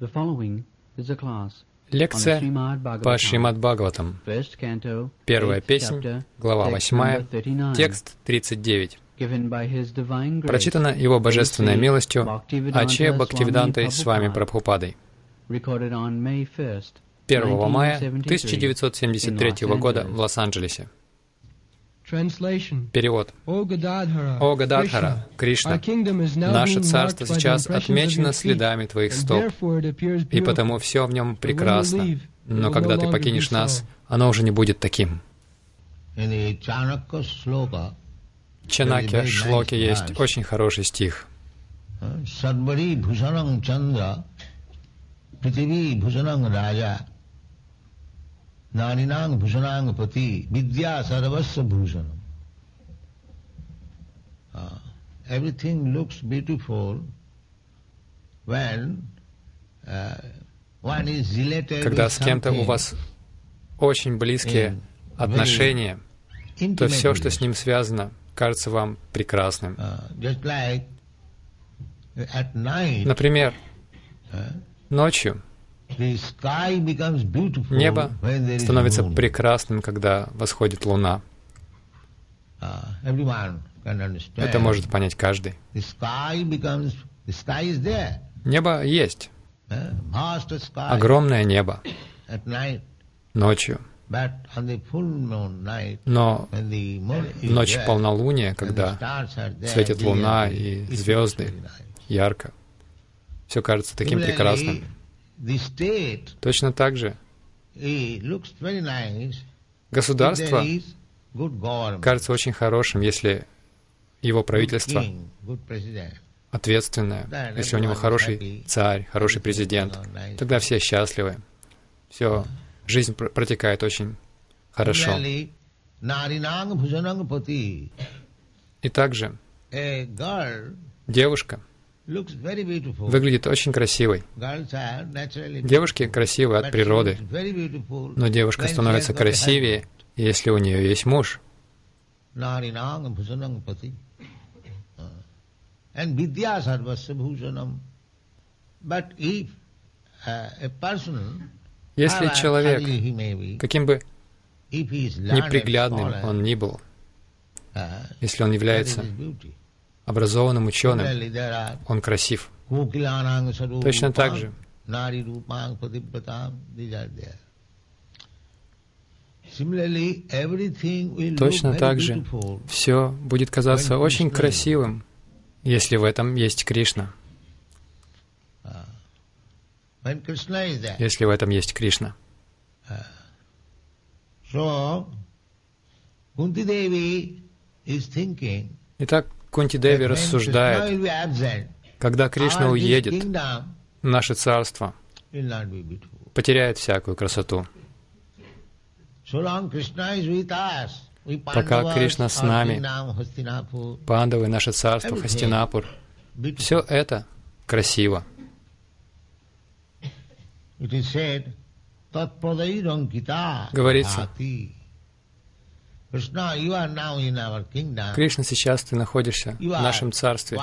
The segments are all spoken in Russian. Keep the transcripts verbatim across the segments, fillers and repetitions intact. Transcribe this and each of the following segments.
Лекция по Шримад Бхагаватам. Первая песнь, глава восьмая, текст тридцать девять. Прочитана Его Божественной милостью Аче Бхактивидантой Свами Прабхупадой. первого мая тысяча девятьсот семьдесят третьего года в Лос-Анджелесе. Перевод. О Гададхара, Кришна, наше царство сейчас отмечено следами Твоих стоп, и потому все в нем прекрасно. Но когда Ты покинешь нас, оно уже не будет таким. В Чанакья Шлоке есть очень хороший стих. Садвари Бхушанам Чандра, Притиви Бхушанам Раджа, Наринанг Bhushanang Pati, Vidya Sarvasya Bhushanam. Everything looks beautiful when uh, one is related. Когда с кем-то у вас очень близкие отношения, то все, что с ним связано, кажется вам прекрасным. Например, ночью небо становится прекрасным, когда восходит луна. Это может понять каждый. Небо есть. Огромное небо. Ночью. Но в ночь полнолуния, когда светит луна и звезды ярко, все кажется таким прекрасным. Точно так же государство кажется очень хорошим, если его правительство ответственное, если у него хороший царь, хороший президент, тогда все счастливы. Все, жизнь протекает очень хорошо. И также девушка выглядит очень красивой. Девушки красивы от природы, но девушка становится красивее, если у нее есть муж. Если человек, каким бы неприглядным он ни был, если он является образованным ученым, он красив. Точно так же. Точно так же все будет казаться очень красивым, если в этом есть Кришна. Если в этом есть Кришна. Итак, Кунти Деви рассуждает, когда Кришна уедет, наше царство потеряет всякую красоту. Пока Кришна с нами, Пандавы, наше царство, Хастинапур, все это красиво. Говорится, Кришна, сейчас ты находишься в нашем царстве.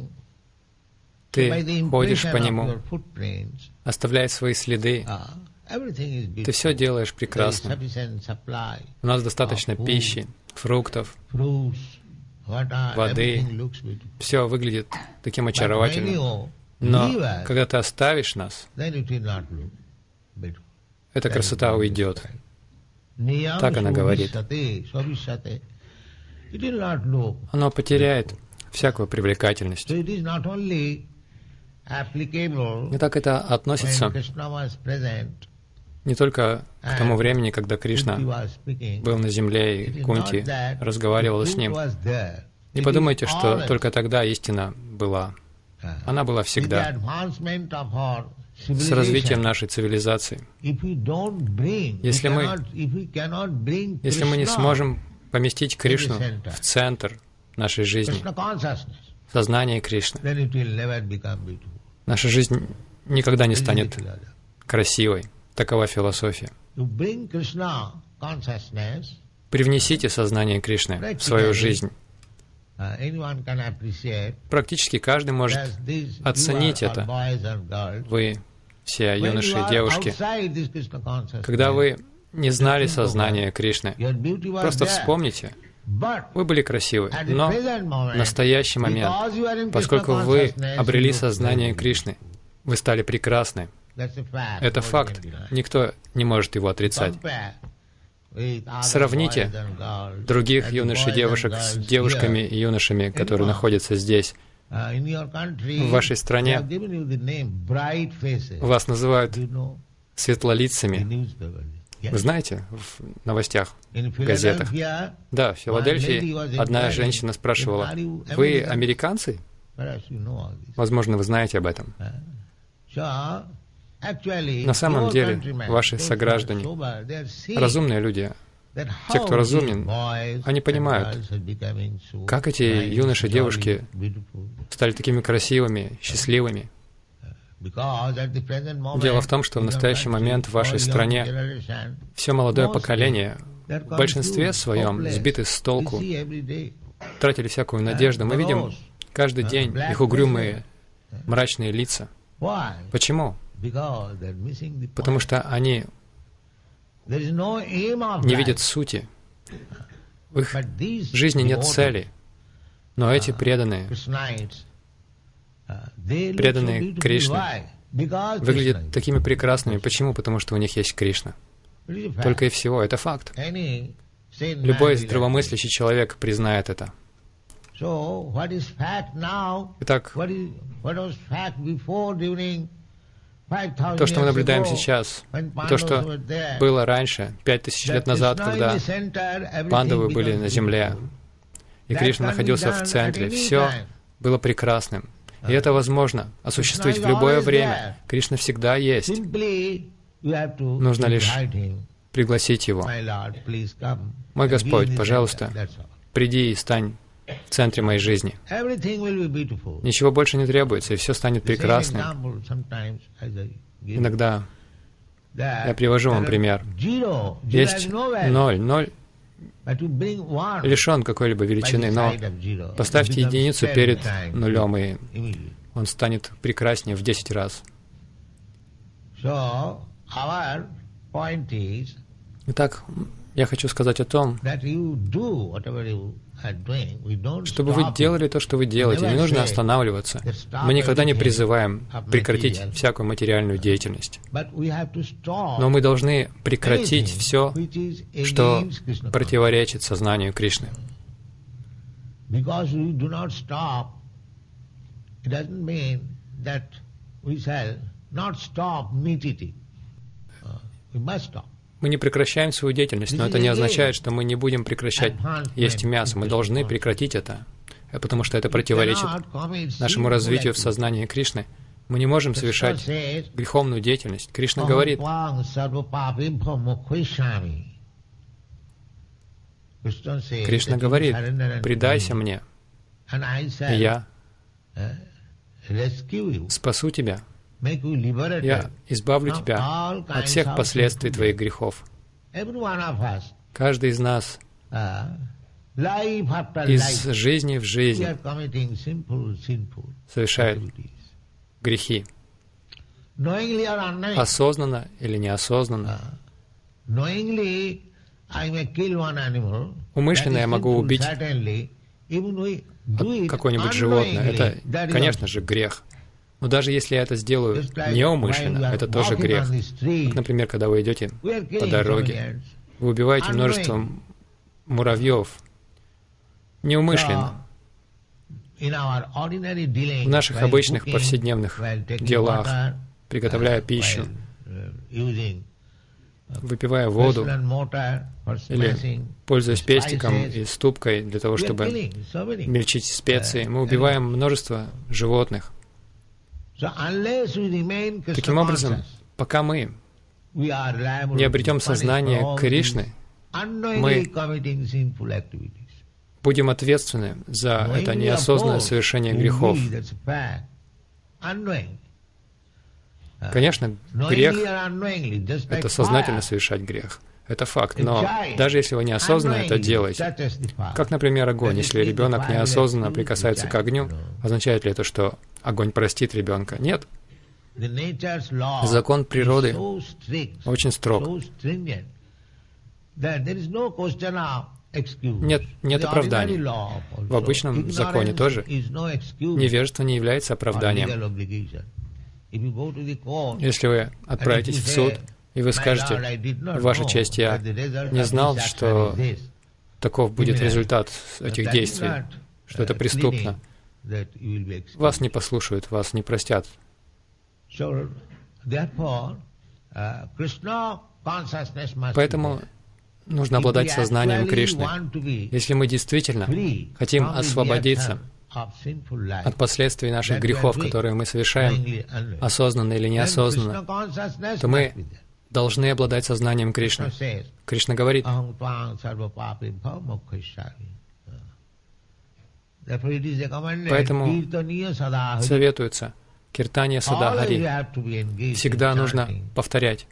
Ты ходишь по нему, оставляя свои следы. Ты все делаешь прекрасно. У нас достаточно пищи, фруктов, воды. Все выглядит таким очаровательным. Но когда ты оставишь нас, эта красота уйдет. Так она говорит. Оно потеряет всякую привлекательность. И так это относится не только к тому времени, когда Кришна был на земле, и Кунти разговаривала с ним. Не подумайте, что только тогда истина была. Она была всегда. С развитием нашей цивилизации. Если мы, если мы не сможем поместить Кришну в центр нашей жизни, сознание Кришны, наша жизнь никогда не станет красивой. Такова философия. Привнесите сознание Кришны в свою жизнь. Практически каждый может оценить это. Вы все юноши и девушки, когда вы не знали сознания Кришны, просто вспомните, вы были красивы, но в настоящий момент, поскольку вы обрели сознание Кришны, вы стали прекрасны. Это факт, никто не может его отрицать. Сравните других юношей и девушек с девушками и юношами, которые находятся здесь. В вашей стране вас называют светлолицами. Вы знаете, в новостях, в газетах. Да, в Филадельфии одна женщина спрашивала: «Вы американцы?» Возможно, вы знаете об этом. На самом деле, ваши сограждане, разумные люди, те, кто разумен, они понимают, как эти юноши и девушки стали такими красивыми, счастливыми. Дело в том, что в настоящий момент в вашей стране все молодое поколение в большинстве своем сбиты с толку, тратили всякую надежду. Мы видим каждый день их угрюмые, мрачные лица. Почему? Потому что они не видят сути. В их жизни нет цели. Но эти преданные, преданные Кришне, выглядят такими прекрасными. Почему? Потому что у них есть Кришна. Только и всего. Это факт. Любой здравомыслящий человек признает это. Итак, то, что мы наблюдаем сейчас, то, что было раньше, пять тысяч лет назад, когда пандавы были на земле, и Кришна находился в центре, все было прекрасным. И это возможно осуществить в любое время. Кришна всегда есть. Нужно лишь пригласить Его. Мой Господь, пожалуйста, приди и стань в центре моей жизни. Ничего больше не требуется, и все станет прекрасным. Иногда я привожу вам пример. Есть ноль, ноль лишен какой-либо величины, но поставьте единицу перед нулем, и он станет прекраснее в десять раз. Итак, я хочу сказать о том, чтобы вы делали то, что вы делаете. Не нужно останавливаться. Мы никогда не призываем прекратить всякую материальную деятельность. Но мы должны прекратить все, что противоречит сознанию Кришны. Мы не прекращаем свою деятельность, но это не означает, что мы не будем прекращать есть мясо. Мы должны прекратить это, потому что это противоречит нашему развитию в сознании Кришны. Мы не можем совершать греховную деятельность. Кришна говорит: Кришна говорит: «Предайся мне, и я спасу тебя. Я избавлю тебя от всех последствий твоих грехов». Каждый из нас из жизни в жизнь совершает грехи. Осознанно или неосознанно. Умышленно я могу убить какое-нибудь животное. Это, конечно же, грех. Но даже если я это сделаю неумышленно, это тоже грех. Как, например, когда вы идете по дороге, вы убиваете множество муравьев неумышленно. В наших обычных повседневных делах, приготовляя пищу, выпивая воду или пользуясь пестиком и ступкой для того, чтобы мельчить специи, мы убиваем множество животных. Таким образом, пока мы не обретем сознание Кришны, мы будем ответственны за это неосознанное совершение грехов. Конечно, грех — это сознательно совершать грех. Это факт. Но даже если вы неосознанно это делаете, как, например, огонь, если ребенок неосознанно прикасается к огню, означает ли это, что огонь простит ребенка? Нет. Закон природы очень строг. Нет, нет оправданий. В обычном законе тоже невежество не является оправданием. Если вы отправитесь в суд, и вы скажете: «Ваша честь, я не знал, что таков будет результат этих действий, что это преступно», вас не послушают, вас не простят. Поэтому нужно обладать сознанием Кришны. Если мы действительно хотим освободиться от последствий наших грехов, которые мы совершаем, осознанно или неосознанно, то мы должны обладать сознанием Кришны. Кришна говорит: поэтому советуется киртания сада Хари. Всегда нужно повторять.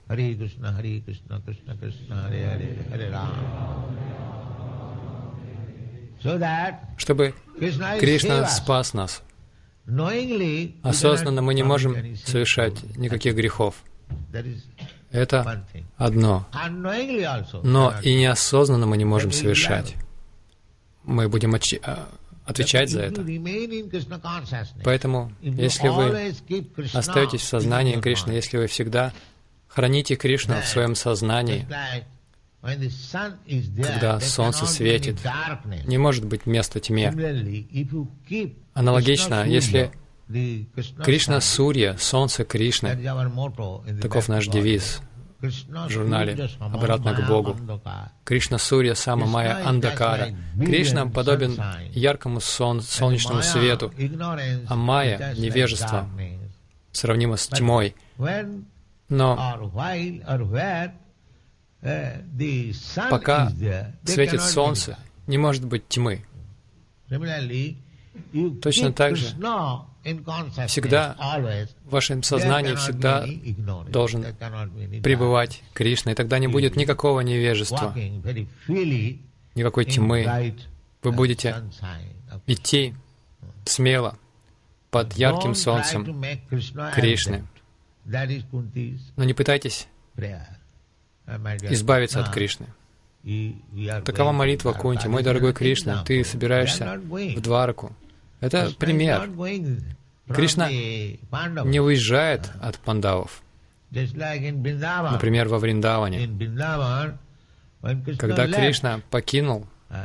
Чтобы Кришна спас нас. Осознанно мы не можем совершать никаких грехов. Это одно. Но и неосознанно мы не можем совершать. Мы будем отч- отвечать за это. Поэтому, если вы остаетесь в сознании Кришны, если вы всегда храните Кришну в своем сознании, когда солнце светит, не может быть места тьме. Аналогично, если Кришна Сурья, солнце Кришны, таков наш девиз в журнале «Обратно к Богу». Кришна Сурья Сама Майя Андакара. Кришна подобен яркому сон, солнечному свету, а Майя, невежество, сравнимо с тьмой. Но пока светит солнце, не может быть тьмы. Точно так же всегда в вашем сознании всегда должен пребывать Кришна, и тогда не будет никакого невежества, никакой тьмы. Вы будете идти смело под ярким солнцем Кришны. Но не пытайтесь избавиться от Кришны. Такова молитва Кунти. «Мой дорогой Кришна, ты собираешься в Двараку». Это пример. Кришна не уезжает от пандавов. Например, во Вриндаване. Когда Кришна покинул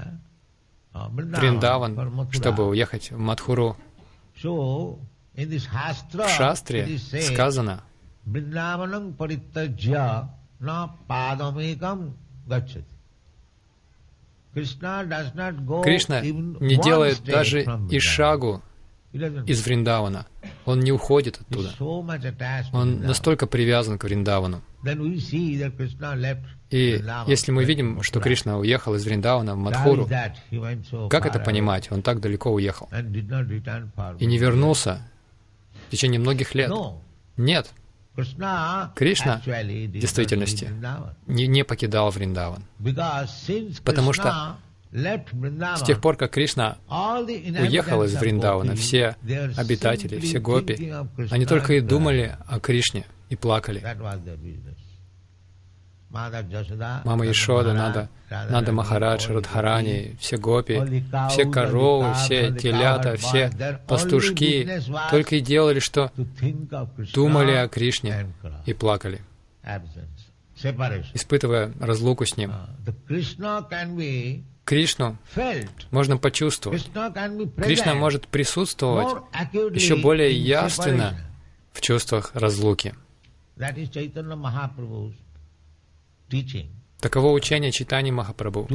Вриндаван, чтобы уехать в Мадхуру, в Шастре сказано: Кришна не делает даже и шагу из Вриндавана. Он не уходит оттуда. Он настолько привязан к Вриндавану. И если мы видим, что Кришна уехал из Вриндавана в Мадхуру, как это понимать? Он так далеко уехал и не вернулся в течение многих лет. Нет. Кришна в действительности не, не покидал Вриндаван. Потому что с тех пор, как Кришна уехал из Вриндавана, все обитатели, все гопи, они только и думали о Кришне и плакали. Мама Ешода, Нанда, Нанда Махарадж, Радхарани, все гопи, все коровы, все телята, все пастушки только и делали, что думали о Кришне и плакали, испытывая разлуку с Ним. Кришну можно почувствовать. Кришна может присутствовать еще более явственно в чувствах разлуки. Таково учение Чайтаньи Махапрабху.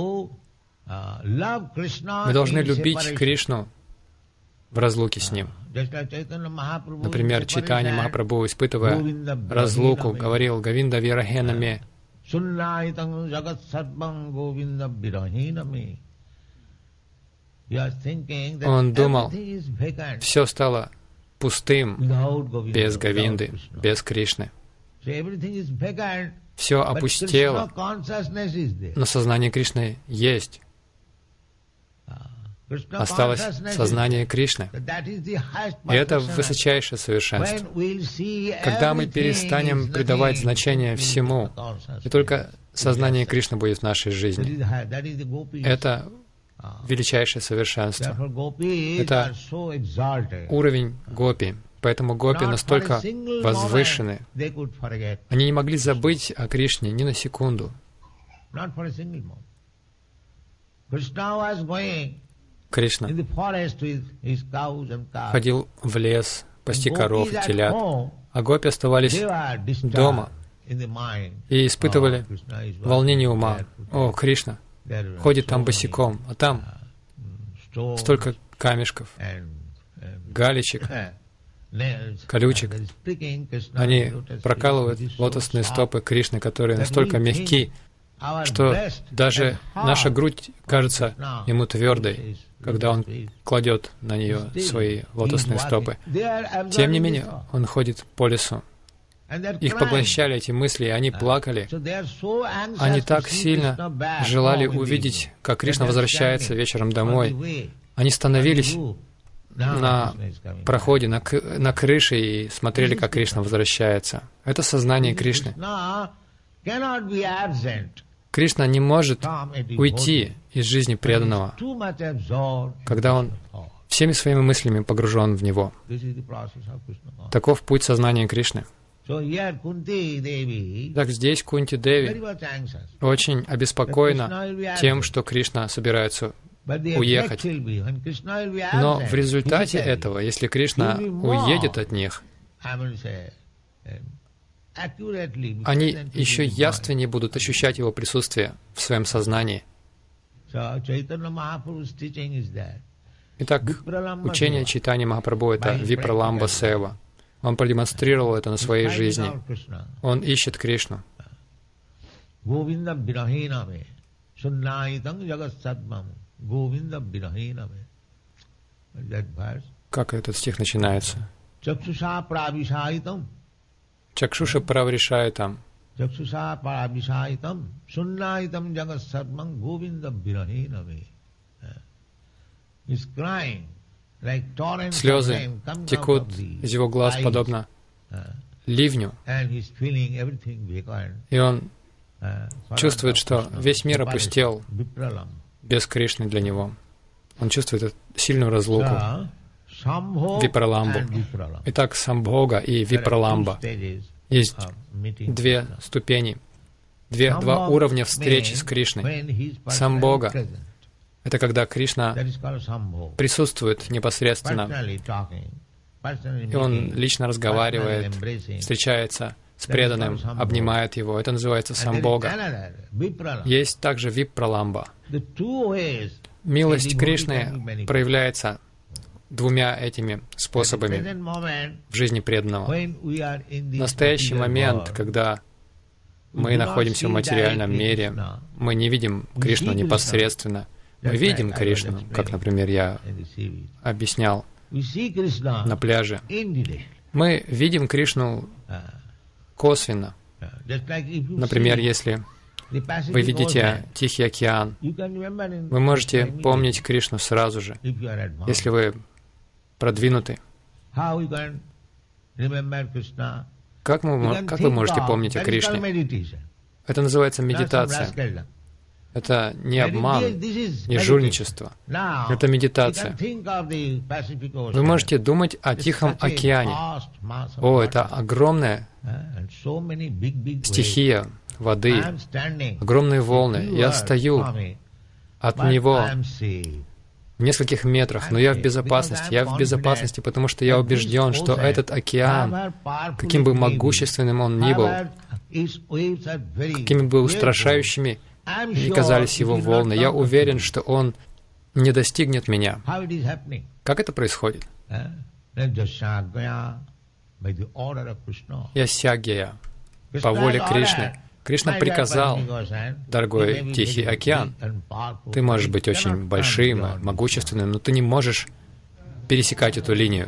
Мы должны любить Кришну в разлуке с Ним. Например, Чайтанья Махапрабху, испытывая разлуку, говорил: «Говинда вирахена Он думал, все стало пустым без Говинды, без Кришны. Все опустело, но сознание Кришны есть. осталось сознание Кришны. И это высочайшее совершенство. Когда мы перестанем придавать значение всему, и только сознание Кришны будет в нашей жизни, это величайшее совершенство. Это уровень гопи. Поэтому гопи настолько возвышены. Они не могли забыть о Кришне ни на секунду. Кришна ходил в лес пасти коров и телят, а гопи оставались дома и испытывали волнение ума. О, Кришна ходит там босиком, а там столько камешков, галечек, колючек. Они прокалывают лотосные стопы Кришны, которые настолько мягки, что даже наша грудь кажется ему твердой, когда он кладет на нее свои лотосные стопы. Тем не менее, он ходит по лесу. Их поглощали эти мысли, и они плакали. Они так сильно желали увидеть, как Кришна возвращается вечером домой. Они становились на проходе, на, на крыше и смотрели, как Кришна возвращается. Это сознание Кришны. Кришна не может уйти из жизни преданного, когда он всеми своими мыслями погружен в него. Таков путь сознания Кришны. Так здесь Кунти Деви очень обеспокоена тем, что Кришна собирается уехать. Но в результате этого, если Кришна уедет от них, они еще явственнее будут ощущать Его присутствие в своем сознании. Итак, учение Чайтаньи Махапрабху — это Випраламба Сева. Он продемонстрировал это на своей жизни. Он ищет Кришну. Как этот стих начинается? Чакшуша правришайтам. Чакшуша правришайтам. Шуннайтам джагасадмам говинда бирахинаме. Слезы текут из его глаз подобно ливню. И он чувствует, что весь мир опустел без Кришны для него. Он чувствует эту сильную разлуку. Випраламбу. Итак, Самбхога и Випраламба. Есть две ступени, две, два уровня встречи с Кришной. Самбхога — это когда Кришна присутствует непосредственно, и он лично разговаривает, встречается с преданным, обнимает его. Это называется Самбхога. Есть также Випраламба. Милость Кришны проявляется двумя этими способами в жизни преданного. В настоящий момент, когда мы находимся в материальном мире, мы не видим Кришну непосредственно. Мы видим Кришну, как, например, я объяснял на пляже. Мы видим Кришну косвенно. Например, если вы видите Тихий океан, вы можете помнить Кришну сразу же, если вы продвинуты. Как, мы, как вы можете помнить о Кришне? Это называется медитация. Это не обман, не жульничество. Это медитация. Вы можете думать о Тихом океане. О, это огромная стихия воды, огромные волны. Я стою от него в нескольких метрах, но я в безопасности. Я в безопасности, потому что я убежден, что этот океан, каким бы могущественным он ни был, какими бы устрашающими ни казались его волны, я уверен, что он не достигнет меня. Как это происходит? Ясягья, по воле Кришны. Кришна приказал: дорогой Тихий океан, ты можешь быть очень большим, могущественным, но ты не можешь пересекать эту линию.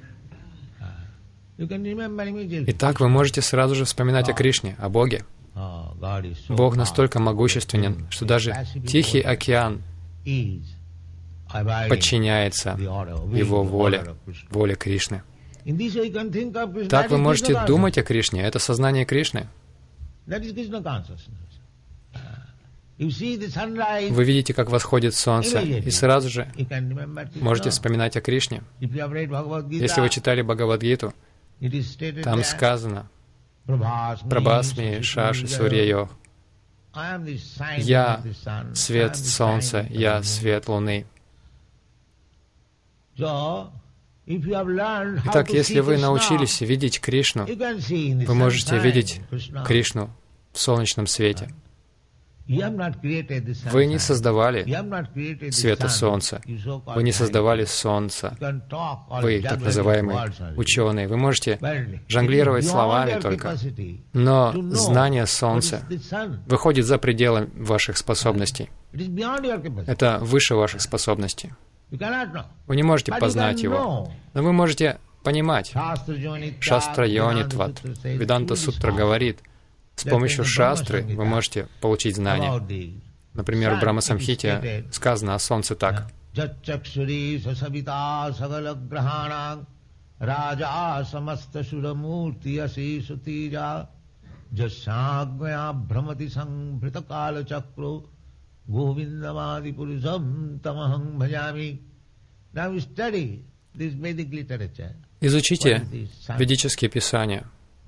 Итак, вы можете сразу же вспоминать о Кришне, о Боге. Бог настолько могущественен, что даже Тихий океан подчиняется Его воле, воле Кришны. Так вы можете думать о Кришне. Это сознание Кришны. Вы видите, как восходит солнце, и сразу же можете вспоминать о Кришне. Если вы читали Бхагавад-гиту, там сказано «Прабхасми Шаши Сурья-йог». «Я — свет солнца, я — свет луны». Итак, если вы научились видеть Кришну, вы можете видеть Кришну в солнечном свете. Вы не создавали света солнца, вы не создавали солнца, вы, так называемые ученые. Вы можете жонглировать словами только, но знание солнца выходит за пределы ваших способностей. Это выше ваших способностей. Вы не можете познать его, но вы можете понимать. Шастра Йонитват, Веданта Сутра говорит, с помощью шастры вы можете получить знания. Например, в Брахма-самхите сказано о солнце так. Изучите ведические писания.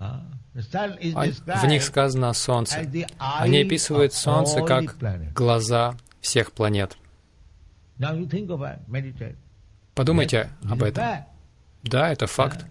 В них сказано о Солнце. Они описывают Солнце как глаза всех планет. Подумайте об этом. Да, это факт.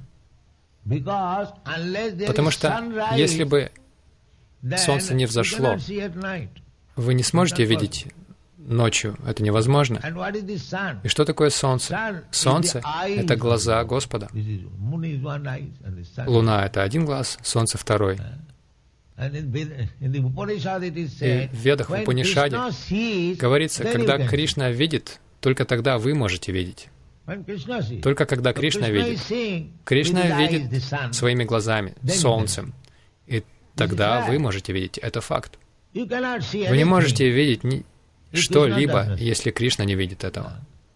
Потому что если бы Солнце не взошло, вы не сможете видеть ночью. Это невозможно. И что такое Солнце? Солнце — это глаза Господа. Луна — это один глаз, Солнце — второй. И в Ведах, в Упанишаде говорится, когда Кришна видит, только тогда вы можете видеть. Только когда Кришна видит. Кришна видит своими глазами, Солнцем. И тогда вы можете видеть. Это факт. Вы не можете видеть ни что-либо, если Кришна не видит этого.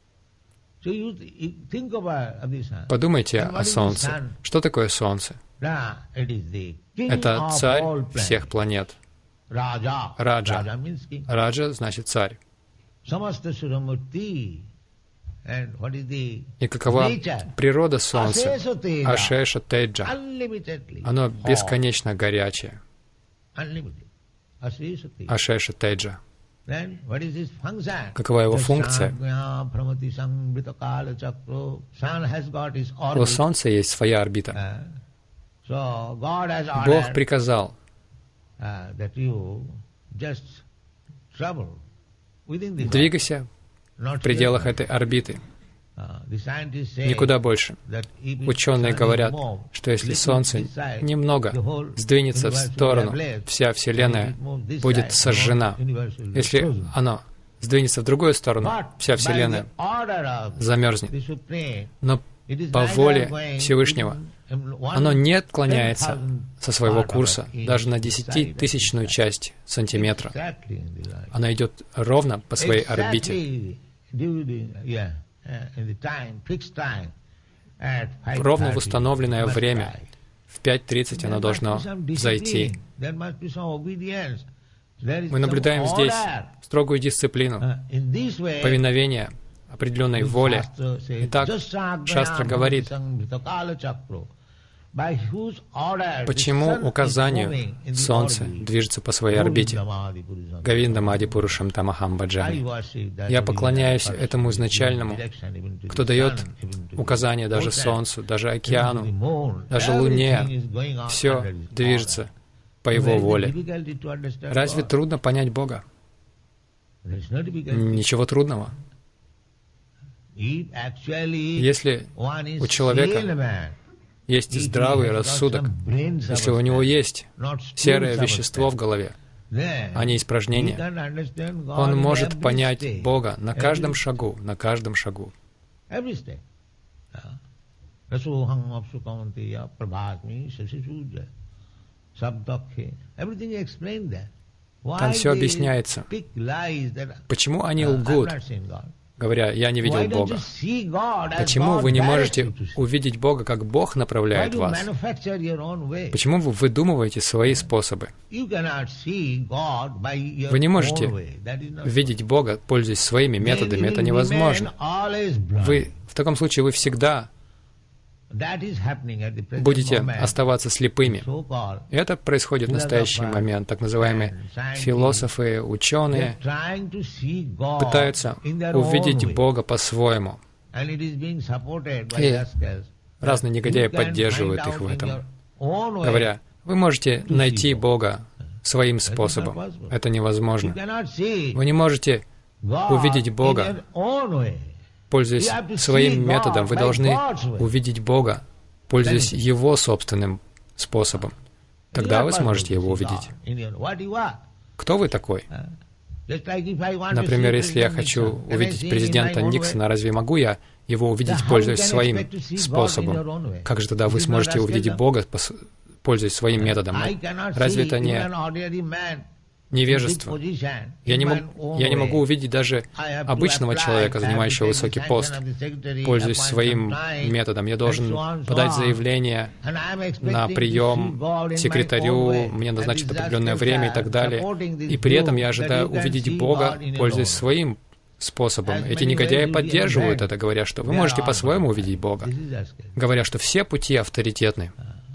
Подумайте о Солнце. Что такое Солнце? Это царь всех планет. Раджа. Раджа значит царь. И какова природа Солнца? Ашеша Теджа. Оно бесконечно горячее. Ашеша Теджа. Какова его функция? У Солнца есть своя орбита. Бог приказал двигайся в пределах этой орбиты, никуда больше. Ученые говорят, что если Солнце немного сдвинется в сторону, вся Вселенная будет сожжена. Если оно сдвинется в другую сторону, вся Вселенная замерзнет. Но по воле Всевышнего оно не отклоняется со своего курса даже на десятитысячную часть сантиметра. Оно идет ровно по своей орбите. Ровно в установленное время, в пять тридцать оно должно взойти. Мы наблюдаем здесь строгую дисциплину, повиновение определенной воле. Итак, Шастра говорит, почему указанию Солнце движется по своей орбите. Говиндам Адипурушам Тамахам Баджами. Я поклоняюсь этому изначальному, кто дает указания даже Солнцу, даже океану, даже Луне. Все движется по Его воле. Разве трудно понять Бога? Ничего трудного. Если у человека есть здравый рассудок, если у него есть серое вещество в голове, а не испражнение, он может понять Бога на каждом шагу, на каждом шагу. Там все объясняется. Почему они лгут, говоря, «Я не видел Бога». Почему вы не можете увидеть Бога, как Бог направляет вас? Почему вы выдумываете свои способы? Вы не можете видеть Бога, пользуясь своими методами. Это невозможно. Вы, в таком случае вы всегда будете оставаться слепыми. И это происходит в настоящий момент. Так называемые философы, ученые пытаются увидеть Бога по-своему. И разные негодяи поддерживают их в этом, говоря, вы можете найти Бога своим способом. Это невозможно. Вы не можете увидеть Бога, пользуясь своим методом. Вы должны увидеть Бога, пользуясь Его собственным способом. Тогда вы сможете Его увидеть. Кто вы такой? Например, если я хочу увидеть президента Никсона, разве могу я его увидеть, пользуясь своим способом? Как же тогда вы сможете увидеть Бога, пользуясь своим методом? Разве это не невежество? Я не, мог, я не могу увидеть даже обычного человека, занимающего высокий пост, пользуясь своим методом. Я должен подать заявление на прием секретарю, мне назначат определенное время и так далее. И при этом я ожидаю увидеть Бога, пользуясь своим способом. Эти негодяи поддерживают это, говоря, что вы можете по-своему увидеть Бога, говоря, что все пути авторитетны.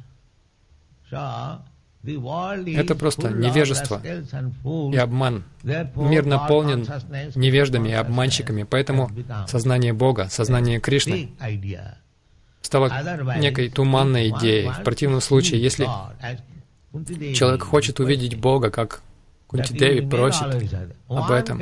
Это просто невежество и обман. Мир наполнен невеждами и обманщиками, поэтому сознание Бога, сознание Кришны стало некой туманной идеей. В противном случае, если человек хочет увидеть Бога, как Кунти-деви просит об этом,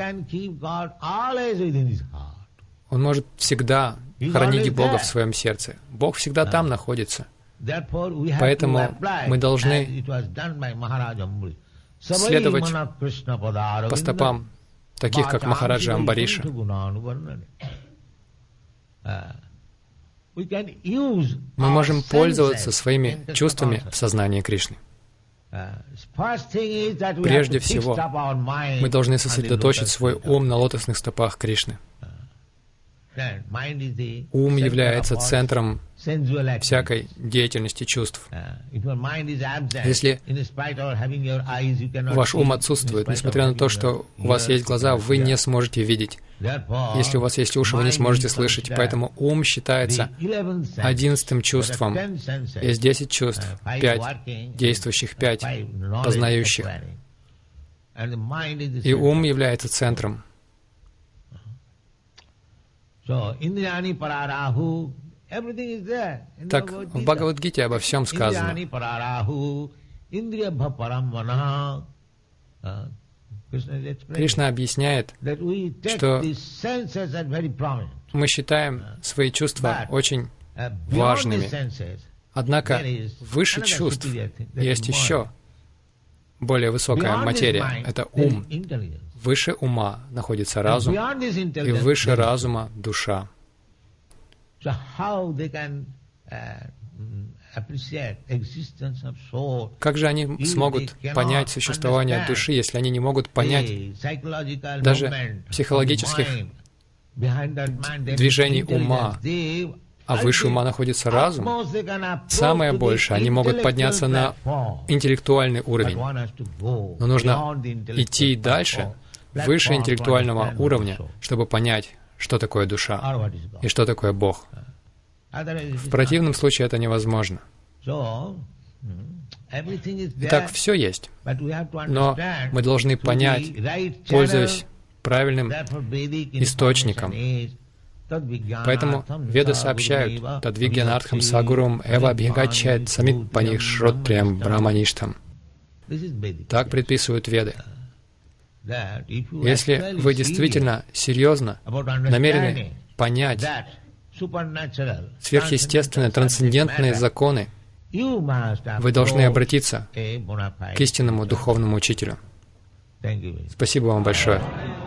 он может всегда хранить Бога в своем сердце. Бог всегда там находится. Поэтому мы должны следовать по стопам таких, как Махараджа Амбариша. Мы можем пользоваться своими чувствами в сознании Кришны. Прежде всего, мы должны сосредоточить свой ум на лотосных стопах Кришны. Ум является центром всякой деятельности чувств. Если ваш ум отсутствует, несмотря на то, что у вас есть глаза, вы не сможете видеть. Если у вас есть уши, вы не сможете слышать. Поэтому ум считается одиннадцатым чувством. Есть десять чувств, пять действующих, пять познающих. И ум является центром. Так, в Бхагавад-гите обо всем сказано. Кришна объясняет, что мы считаем свои чувства очень важными. Однако выше чувств есть еще более высокая материя. Это ум. Выше ума находится разум, и выше разума — душа. Как же они смогут понять существование души, если они не могут понять даже психологических движений ума? А выше ума находится разум. Самое большее, они могут подняться на интеллектуальный уровень. Но нужно идти дальше, выше интеллектуального уровня, чтобы понять, что такое душа и что такое Бог. В противном случае это невозможно. Итак, все есть. Но мы должны понять, пользуясь правильным источником. Поэтому Веды сообщают: «Тадвигьянартхам сагурум эва абхигачает самит паних шротриям брамаништам». Так предписывают Веды. Если вы действительно серьезно намерены понять сверхъестественные, трансцендентные законы, вы должны обратиться к истинному духовному учителю. Спасибо вам большое.